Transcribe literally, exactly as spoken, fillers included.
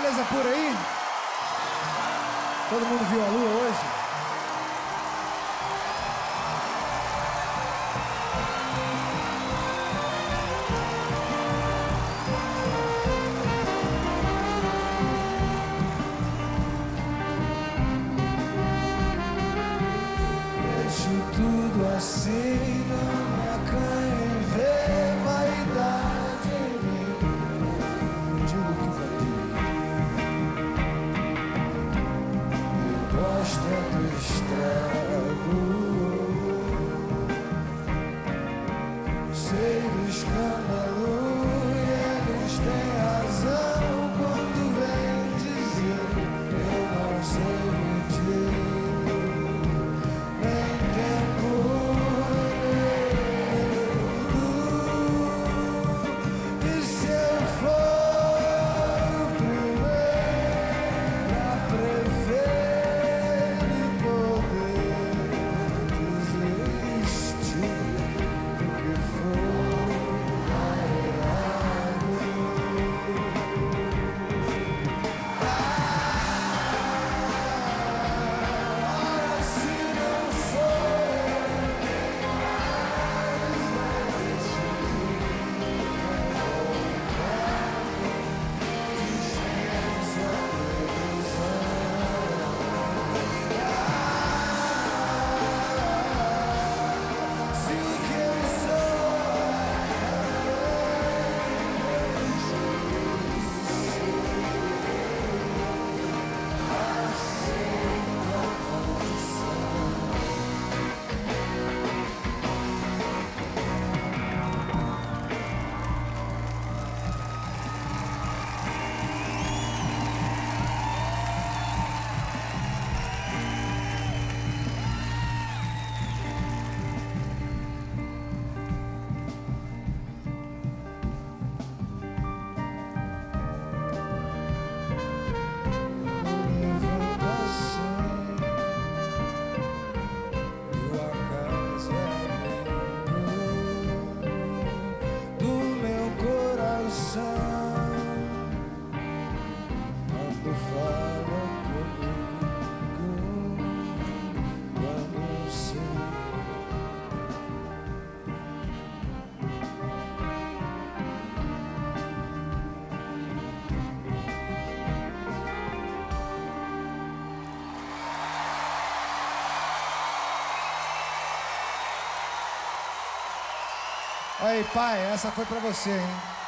Beleza por aí? Todo mundo viu a lua hoje? Tudo assim não me acanhe ver vaidade em mim. Digo que caminho. Eu gosto é do estrago. Sei do escândalo e eles têm razão quando vem dizer eu não sei mentir. Quando fala comigo, quando sei. Aí, pai, essa foi pra você, hein?